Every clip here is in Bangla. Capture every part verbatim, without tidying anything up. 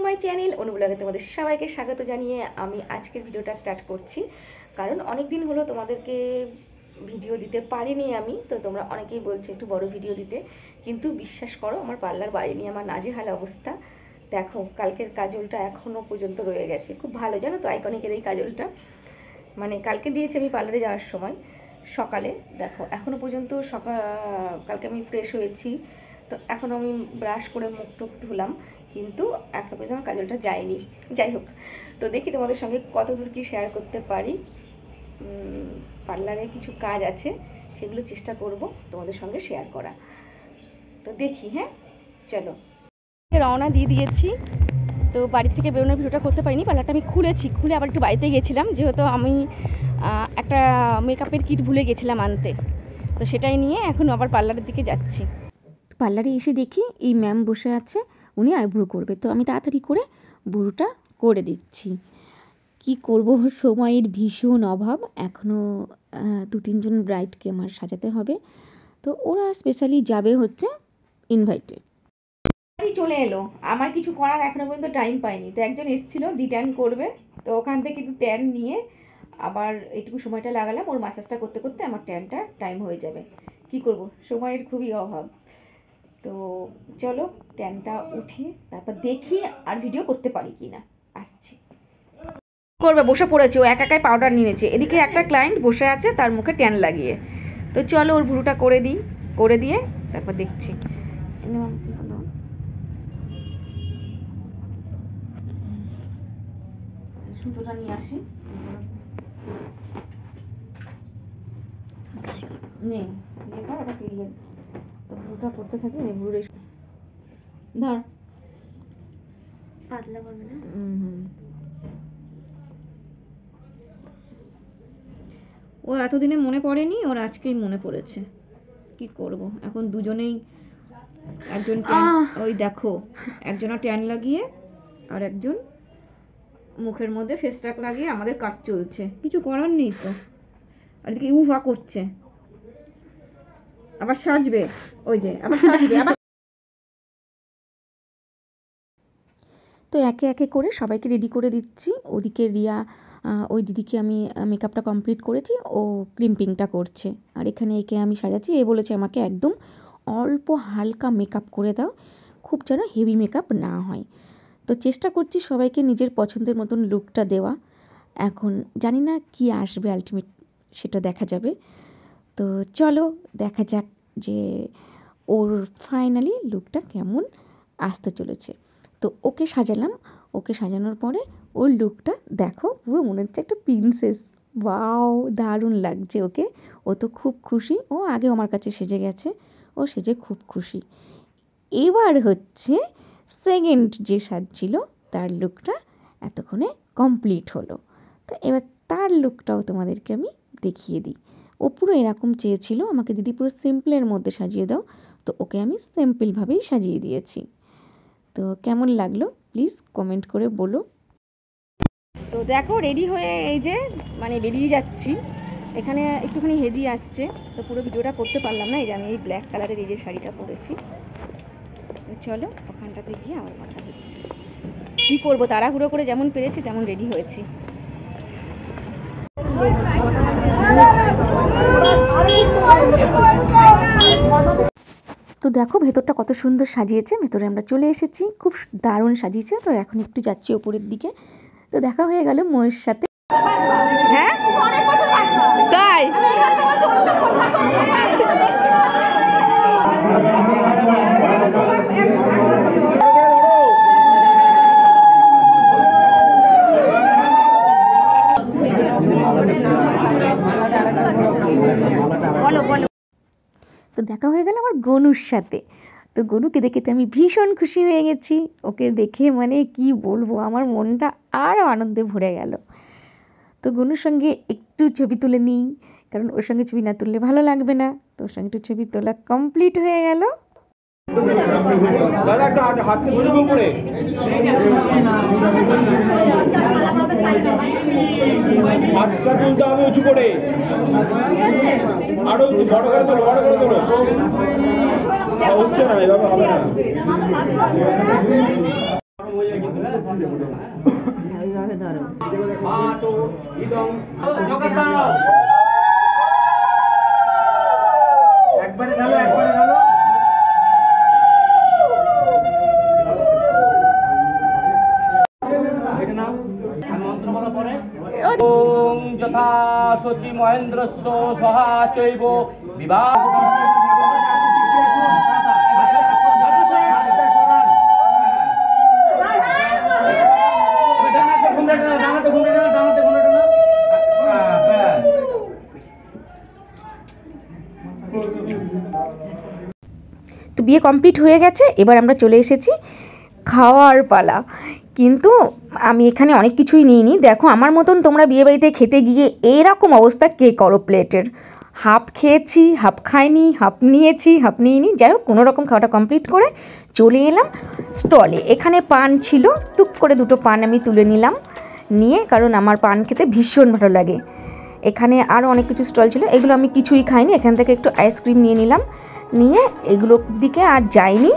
মাই চ্যানেল অনু ব্লগে তোমাদের সবাইকে স্বাগত জানিয়ে আমি আজকের ভিডিওটা স্টার্ট করছি। কারণ অনেক দিন হলো তোমাদেরকে ভিডিও দিতে পারিনি আমি, তো তোমরা অনেকেই বলছো একটু বড় ভিডিও দিতে, কিন্তু বিশ্বাস করো আমার পার্লার বাড়িনি, আমার নাজেহাল অবস্থা। দেখো কালকের কাজলটা এখনো পর্যন্ত রয়ে গেছে, খুব ভালো জানো তো আইকনিকের এই কাজলটা, মানে কালকে দিয়েছি আমি পার্লারে যাওয়ার সময় সকালে। দেখো এখনো পর্যন্ত সকাল কালকে আমি ফ্রেশ হয়েছি, তো এখন আমি ব্রাশ করে মুখ টুক ধুলাম, কিন্তু এখনো পর্যন্ত আমার কাজলটা যায়নি। যাই হোক, তো দেখি তোমাদের সঙ্গে কত দূর কি শেয়ার করতে পারি। পার্লারে কিছু কাজ আছে, সেগুলো চেষ্টা করব তোমাদের সঙ্গে শেয়ার করা। তো দেখি, হ্যাঁ চলো। রওনা দিয়ে দিয়েছি, তো বাড়ি থেকে বেরোনোর ভিডিওটা করতে পারিনি। পার্লারটা আমি খুলেছি, খুলে আবার একটু বাড়িতে গেছিলাম, যেহেতু আমি একটা মেকআপের কিট ভুলে গেছিলাম আনতে, তো সেটাই নিয়ে এখন আবার পার্লারের দিকে যাচ্ছি। পার্লারে এসে দেখি এই ম্যাম বসে আছে, উনি আইব্রো করবে, তো আমি তাড়াতাড়ি করে ব্রুটা করে দিচ্ছি। কি করব, সময়ের ভীষণ অভাব, এখনও দু তিনজন ব্রাইডকে আমার সাজাতে হবে, তো ওরা স্পেশালি যাবে হচ্ছে ইনভাইটে। চলে এলো, আমার কিছু করার এখনো পর্যন্ত টাইম পাইনি। তো একজন এসেছিল ডিট্যান করবে, তো ওখান থেকে একটু ট্যান নিয়ে আবার এইটুকু সময়টা লাগালাম, ওর ম্যাসাজটা করতে করতে আমার ট্যানটা টাইম হয়ে যাবে। কি করব, সময়ের খুবই অভাব। তো চলো ট্যানটা উঠিয়ে তারপর দেখি আর ভিডিও করতে পারি কিনা। আসছি। করবে, বসে পড়েছে, ও একা একাই পাউডার নিয়েছে, এদিকে একটা ক্লায়েন্ট বসে আছে তার মুখে ট্যান লাগিয়ে। তো চলো ওর ভুরুটা করে দিই, করে দিয়ে তারপর দেখছি। সুতোটা নিয়ে আসি, নে ইয়ে কর ওটাকে, ইয়ে তো ভুরুটা করতে থাকি। নে ভুরুর ধর, পাতলা করবে না। হুম, ও এতদিনে মনে পড়েনি, ওর আজকেই মনে পড়েছে। কি করব, এখন দুজনেই, একজন ওই দেখো একজনা ট্যান লাগিয়ে আর একজন মুখের মধ্যে ফেস প্যাক লাগিয়ে আমাদের কাজ চলছে, কিছু করার নেই তো। আর এদিকে উভা করছে, আবার সাজবে, ওই যে আবার সাজবে আবার। তো একে একে করে সবাইকে রেডি করে দিচ্ছি। ওদিকে রিয়া, ওই দিদিকে আমি মেকআপটা কমপ্লিট করেছি, ও ক্রিম্পিংটা করছে, আর এখানে একে আমি সাজাচ্ছি। এ বলেছে আমাকে একদম অল্প হালকা মেকআপ করে দাও, খুব যেন হেভি মেকআপ না হয়। তো চেষ্টা করছি সবাইকে নিজের পছন্দের মতন লুকটা দেওয়া। এখন জানি না কি আসবে, আলটিমেট সেটা দেখা যাবে। তো চলো দেখা যাক যে ওর ফাইনালি লুকটা কেমন আসতে চলেছে। তো ওকে সাজালাম, ওকে সাজানোর পরে ওর লুকটা দেখো, পুরো মনে হচ্ছে একটা প্রিন্সেস। ওয়াও, দারুণ লাগছে ওকে, ও তো খুব খুশি, ও আগেও আমার কাছে সেজে গেছে, ও সেজে খুব খুশি। এবার হচ্ছে সেকেন্ড যে সাজছিল তার লুকটা এতক্ষণে কমপ্লিট হলো, তো এবার তার লুকটাও তোমাদেরকে আমি দেখিয়ে দিই। ও পুরো এরকম চেয়েছিল আমাকে, দিদি পুরো সিম্পলের মধ্যে সাজিয়ে দাও, তো ওকে আমি সিম্পলভাবেই সাজিয়ে দিয়েছি। তো কেমন লাগলো প্লিজ কমেন্ট করে বলো। তো দেখো রেডি হয়ে এই যে মানে বেরিয়ে যাচ্ছি, এখানে একটুখানি হেজি আসছে, তো পুরো ভিডিওটা করতে পারলাম না। এই যে আমি এই ব্ল্যাক কালারের এই যে শাড়িটা পরেছি, তো চলো ওখানটাতে গিয়ে আমার কথা হচ্ছে। কী করবো, তাড়াহুড়ো করে যেমন পেরেছি তেমন রেডি হয়েছি। তো দেখো ভেতরটা কত সুন্দর সাজিয়েছে, ভেতরে আমরা চলে এসেছি, খুব দারুণ সাজিয়েছে। তো এখন একটু যাচ্ছি ওপরের দিকে। তো দেখা হয়ে গেল মোয়ের সাথে। হ্যাঁ তাই, বলো বলো। তো দেখা হয়ে গেল আমার গনুর সাথে। তো গনুকে দেখে তো আমি ভীষণ খুশি হয়ে গেছি, ওকে দেখে মানে কি বলবো, আমার মনটা আরও আনন্দে ভরে গেল। তো গনুর সঙ্গে একটু ছবি তুলে নিই, কারণ ওর সঙ্গে ছবি না তুললে ভালো লাগবে না। তো ওর সঙ্গে একটু ছবি তোলা কমপ্লিট হয়ে গেল। উঁচু করে আরো বড় করে তোলো, বড় করে তোলো, হচ্ছে না এভাবে হবে না। একবারে ঢালো একবারে ঢালো এটা নাও আমি মন্ত্র বলার পরে ওম যথা সচি মহেন্দ্রস্য সহা চৈব বিবাহ তো বিয়ে কমপ্লিট হয়ে গেছে, এবার আমরা চলে এসেছি খাওয়ার পালা। কিন্তু আমি এখানে অনেক কিছুই নিইনি। দেখো আমার মতন তোমরা বিয়ে বাড়িতে খেতে গিয়ে এরকম অবস্থা কে করো প্লেটের। হাফ খেয়েছি, হাফ খাইনি, হাফ নিয়েছি, হাফ নিইনি। যাই হোক কোনো রকম খাওয়াটা কমপ্লিট করে চলে এলাম স্টলে। এখানে পান ছিল, টুক করে দুটো পান আমি তুলে নিলাম নিয়ে, কারণ আমার পান খেতে ভীষণ ভালো লাগে। এখানে আরও অনেক কিছু স্টল ছিল, এগুলো আমি কিছুই খাইনি। এখান থেকে একটু আইসক্রিম নিয়ে নিলাম, নিয়ে এগুলোর দিকে আর যাইনি।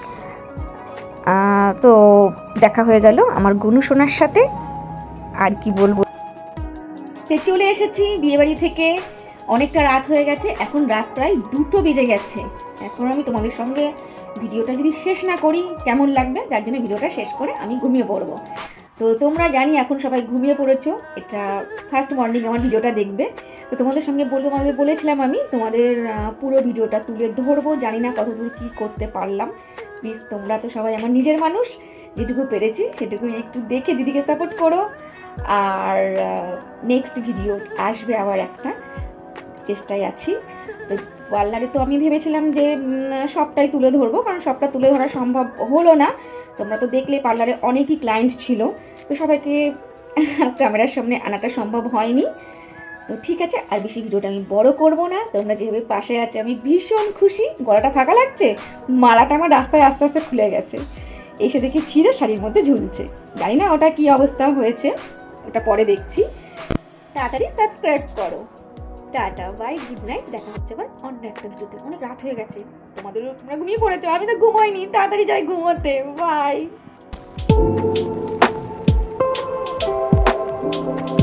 তো দেখা হয়ে গেল আমার গুনু সোনার সাথে। আর কি বলবো, চলে এসেছি বিয়েবাড়ি থেকে। অনেকটা রাত হয়ে গেছে, এখন রাত প্রায় দুটো বেজে গেছে। এখন আমি তোমাদের সঙ্গে ভিডিওটা যদি শেষ না করি কেমন লাগবে, যার জন্য ভিডিওটা শেষ করে আমি ঘুমিয়ে পড়বো। তো তোমরা জানি এখন সবাই ঘুমিয়ে পড়েছো, এটা ফার্স্ট মর্নিং আমার ভিডিওটা দেখবে। তো তোমাদের সঙ্গে বলতে তোমাদের বলেছিলাম আমি তোমাদের পুরো ভিডিওটা তুলে ধরবো। জানি না কতদূর কি করতে পারলাম। প্লিজ তোমরা তো সবাই আমার নিজের মানুষ, যেটুকু পেরেছি সেটুকু একটু দেখে দিদিকে সাপোর্ট করো। আর নেক্সট ভিডিও আসবে আবার একটা, চেষ্টায় আছি। তো পার্লারে তো আমি ভেবেছিলাম যে সবটাই তুলে ধরবো, কারণ সবটা তুলে ধরা সম্ভব হলো না। তোমরা তো দেখলে পার্লারে অনেকই ক্লায়েন্ট ছিল, তো সবাইকে ক্যামেরার সামনে আনাটা সম্ভব হয়নি। তো ঠিক আছে, আর বেশি ভিডিওটা আমি বড় করব না। তোমরা যেভাবে পাশে আছো আমি ভীষণ খুশি। গলাটা ফাঁকা লাগছে, মালাটা আমার রাস্তায় আস্তে আস্তে খুলে গেছে, এসে দেখি ছিঁড়ে শাড়ির মধ্যে ঝুলছে। জানি না ওটা কি অবস্থা হয়েছে, ওটা পরে দেখছি। তাড়াতাড়ি সাবস্ক্রাইব করো। Tata, bye, good night. দেখা হচ্ছে আবার অন্য একটা ভিডিওতে। অনেক রাত হয়ে গেছে, তোমাদেরও তোমরা ঘুমিয়ে পড়েছো, আমি তো ঘুমোইনি। তাড়াতাড়ি যাই ঘুমোতে। বাই।